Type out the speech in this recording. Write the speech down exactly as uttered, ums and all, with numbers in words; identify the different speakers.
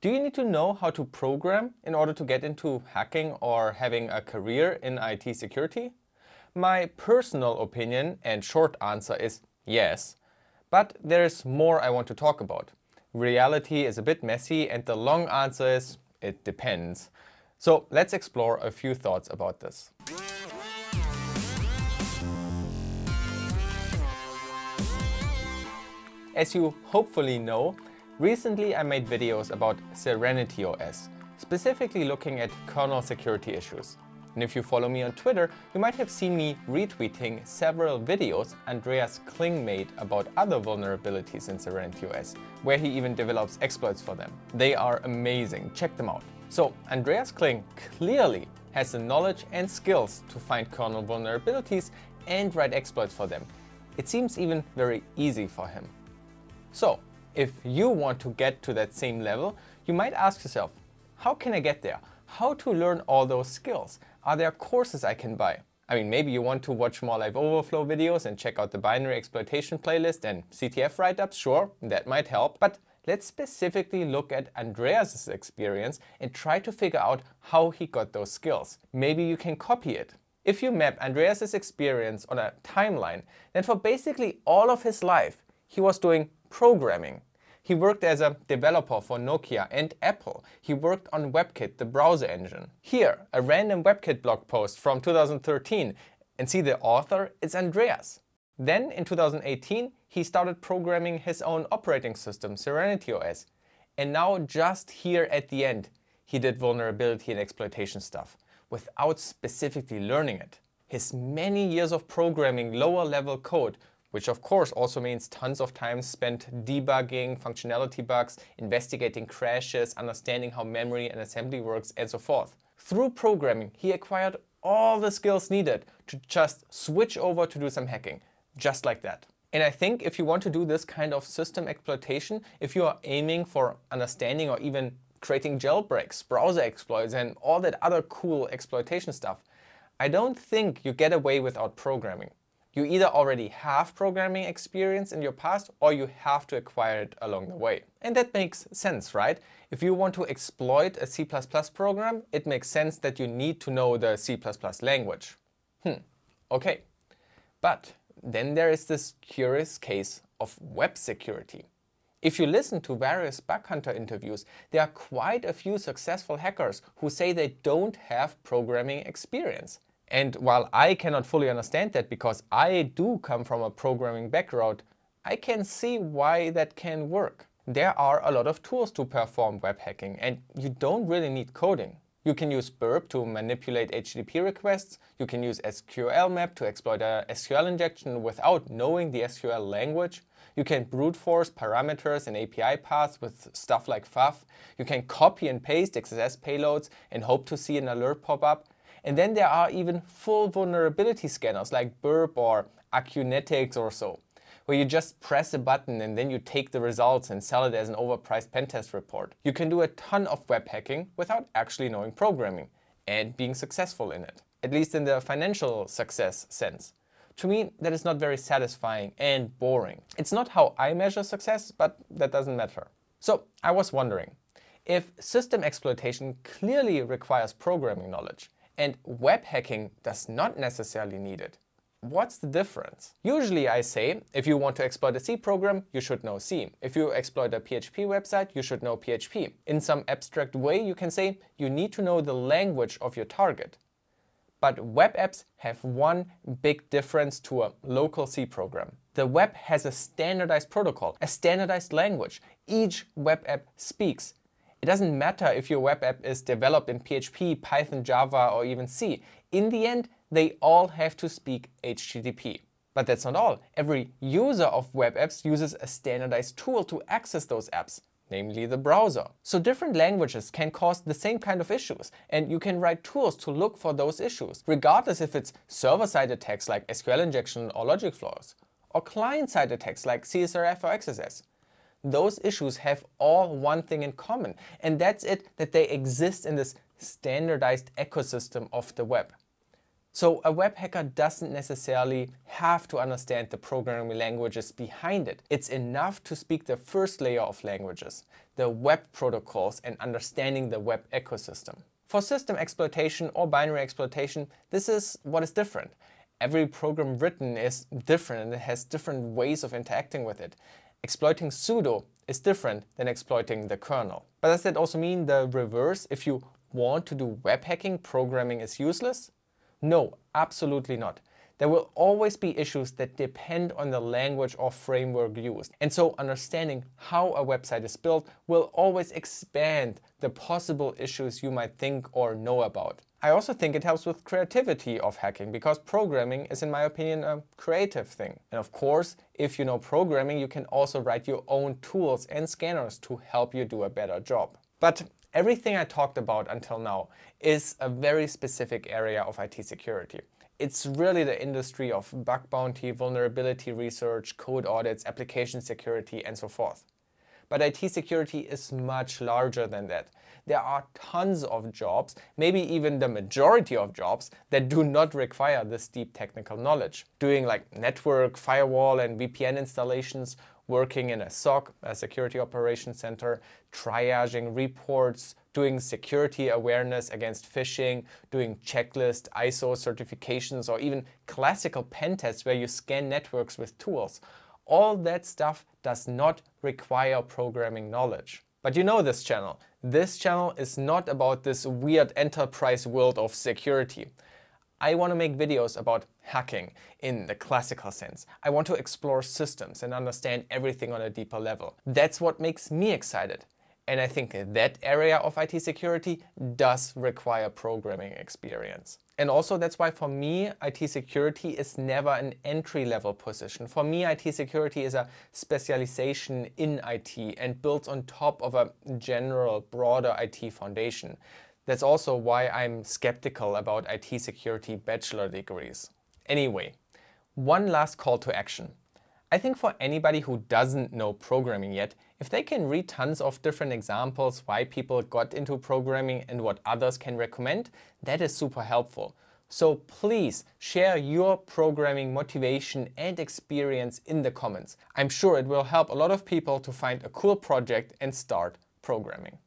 Speaker 1: Do you need to know how to program in order to get into hacking or having a career in I T security? My personal opinion and short answer is yes, but there's more I want to talk about. Reality is a bit messy and the long answer is it depends. So let's explore a few thoughts about this. As you hopefully know, recently I made videos about SerenityOS, specifically looking at kernel security issues. And if you follow me on Twitter, you might have seen me retweeting several videos Andreas Kling made about other vulnerabilities in SerenityOS, where he even develops exploits for them. They are amazing, check them out. So Andreas Kling clearly has the knowledge and skills to find kernel vulnerabilities and write exploits for them. It seems even very easy for him. So, if you want to get to that same level, you might ask yourself, how can I get there? How to learn all those skills? Are there courses I can buy? I mean, maybe you want to watch more LiveOverflow videos and check out the binary exploitation playlist and C T F write-ups, sure, that might help. But let's specifically look at Andreas's experience and try to figure out how he got those skills. Maybe you can copy it. If you map Andreas's experience on a timeline, then for basically all of his life, he was doing programming. He worked as a developer for Nokia and Apple. He worked on WebKit, the browser engine. Here, a random WebKit blog post from two thousand thirteen, and see the author, it's Andreas. Then in two thousand eighteen, he started programming his own operating system, SerenityOS. And now just here at the end, he did vulnerability and exploitation stuff without specifically learning it. His many years of programming lower level code, which of course also means tons of time spent debugging functionality bugs, investigating crashes, understanding how memory and assembly works, and so forth. Through programming, he acquired all the skills needed to just switch over to do some hacking, just like that. And I think if you want to do this kind of system exploitation, if you are aiming for understanding or even creating jailbreaks, browser exploits, and all that other cool exploitation stuff, I don't think you get away without programming. You either already have programming experience in your past or you have to acquire it along the way. And that makes sense, right? If you want to exploit a C plus plus program, it makes sense that you need to know the C plus plus language. Hmm, okay. But then there is this curious case of web security. If you listen to various bug hunter interviews, there are quite a few successful hackers who say they don't have programming experience. And while I cannot fully understand that because I do come from a programming background, I can see why that can work. There are a lot of tools to perform web hacking and you don't really need coding. You can use burp to manipulate H T T P requests, you can use S Q L map to exploit a S Q L injection without knowing the S Q L language. You can brute force parameters and A P I paths with stuff like F A F. You can copy and paste X S S payloads and hope to see an alert pop up. And then there are even full vulnerability scanners like burp or Acunetics or so, where you just press a button and then you take the results and sell it as an overpriced pentest report. You can do a ton of web hacking without actually knowing programming and being successful in it, at least in the financial success sense. To me, that is not very satisfying and boring. It's not how I measure success, but that doesn't matter. So I was wondering, if system exploitation clearly requires programming knowledge, and web hacking does not necessarily need it, what's the difference? Usually I say, if you want to exploit a C program, you should know C. If you exploit a P H P website, you should know P H P. In some abstract way, you can say you need to know the language of your target. But web apps have one big difference to a local C program. The web has a standardized protocol, a standardized language. Each web app speaks. It doesn't matter if your web app is developed in P H P, Python, Java, or even C. In the end, they all have to speak H T T P. But that's not all. Every user of web apps uses a standardized tool to access those apps, namely the browser. So different languages can cause the same kind of issues, and you can write tools to look for those issues, regardless if it's server-side attacks like S Q L injection or logic flaws, or client-side attacks like C S R F or X S S. Those issues have all one thing in common, and that's it, that they exist in this standardized ecosystem of the web. So a web hacker doesn't necessarily have to understand the programming languages behind it. It's enough to speak the first layer of languages. the web protocols and understanding the web ecosystem. For system exploitation or binary exploitation, this is what is different. Every program written is different and it has different ways of interacting with it. Exploiting sudo is different than exploiting the kernel. But does that also mean the reverse? If you want to do web hacking, programming is useless? No, absolutely not. There will always be issues that depend on the language or framework used. And so understanding how a website is built will always expand the possible issues you might think or know about. I also think it helps with creativity of hacking, because programming is, in my opinion, a creative thing. And of course, if you know programming, you can also write your own tools and scanners to help you do a better job. But everything I talked about until now is a very specific area of I T security. It's really the industry of bug bounty, vulnerability research, code audits, application security, and so forth. But I T security is much larger than that. There are tons of jobs, maybe even the majority of jobs, that do not require this deep technical knowledge. Doing like network, firewall, and V P N installations, working in a S O C, a security operations center, triaging reports, doing security awareness against phishing, doing checklist, I S O certifications, or even classical pen tests where you scan networks with tools. All that stuff does not require programming knowledge. But you know this channel. This channel is not about this weird enterprise world of security. I want to make videos about hacking in the classical sense. I want to explore systems and understand everything on a deeper level. That's what makes me excited. And I think that area of I T security does require programming experience. And also that's why for me, I T security is never an entry-level position. For me, I T security is a specialization in I T and builds on top of a general, broader I T foundation. That's also why I'm skeptical about I T security bachelor degrees. Anyway, one last call to action. I think for anybody who doesn't know programming yet, if they can read tons of different examples why people got into programming and what others can recommend, that is super helpful. So please share your programming motivation and experience in the comments. I'm sure it will help a lot of people to find a cool project and start programming.